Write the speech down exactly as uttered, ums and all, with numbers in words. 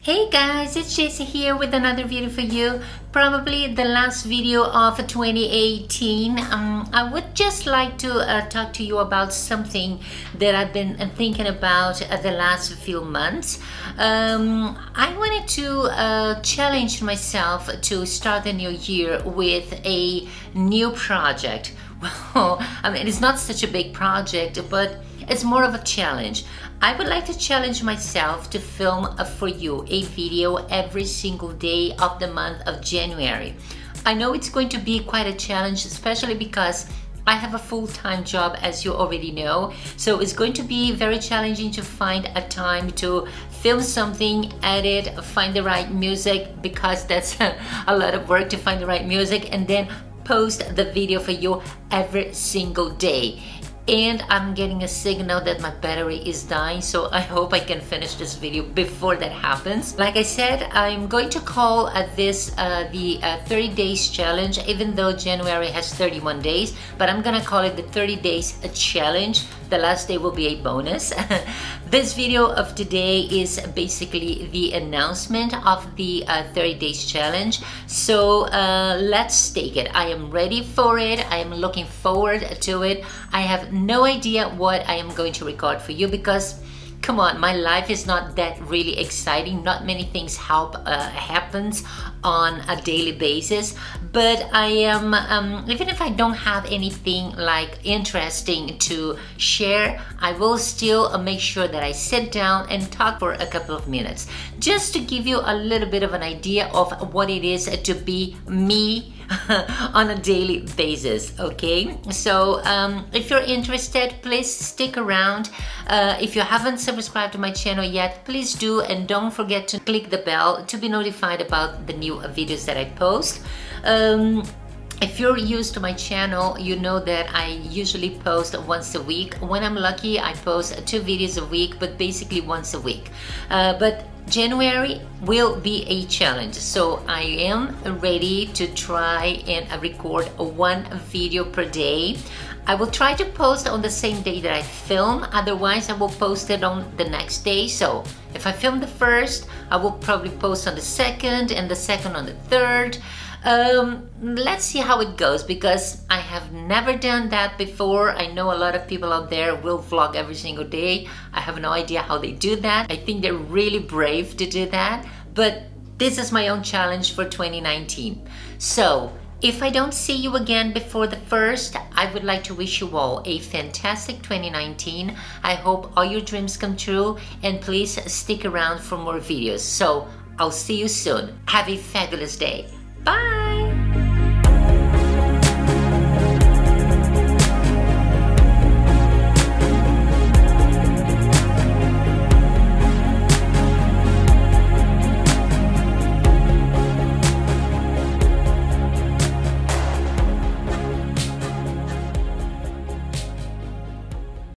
Hey guys, it's Jessie here with another video for you. Probably the last video of twenty eighteen. Um, I would just like to uh, talk to you about something that I've been thinking about uh, the last few months. Um, I wanted to uh, challenge myself to start the new year with a new project. Well, I mean, it's not such a big project, but it's more of a challenge. I would like to challenge myself to film uh, for you a video every single day of the month of January. I know it's going to be quite a challenge, especially because I have a full-time job, as you already know. So it's going to be very challenging to find a time to film something, edit, find the right music, because that's a lot of work to find the right music, and then post the video for you every single day. And I'm getting a signal that my battery is dying, so I hope I can finish this video before that happens. Like I said, I'm going to call uh, this uh, the uh, thirty days challenge, even though January has thirty-one days, but I'm gonna call it the thirty days challenge. The last day will be a bonus. This video of today is basically the announcement of the uh, thirty days challenge. So uh, let's take it. I am ready for it. I am looking forward to it. I have no idea what I am going to record for you because, come on, my life is not that really exciting. Not many things help uh, happens on a daily basis, but I am um, even if I don't have anything like interesting to share, I will still uh, make sure that I sit down and talk for a couple of minutes, just to give you a little bit of an idea of what it is to be me on a daily basis. Okay, so um, if you're interested, please stick around. Uh, if you haven't subscribed to my channel yet, please do, and don't forget to click the bell to be notified about the new videos that I post. Um, If you're used to my channel, you know that I usually post once a week. When I'm lucky, I post two videos a week, but basically once a week. Uh, but January will be a challenge, so I am ready to try and record one video per day. I will try to post on the same day that I film, otherwise I will post it on the next day. So if I film the first, I will probably post on the second, and the second on the third. Um, let's see how it goes, because I have never done that before. I know a lot of people out there will vlog every single day. I have no idea how they do that. I think they're really brave to do that, but this is my own challenge for twenty nineteen. So if I don't see you again before the first, I would like to wish you all a fantastic twenty nineteen. I hope all your dreams come true, and please stick around for more videos. So I'll see you soon. Have a fabulous day. Bye!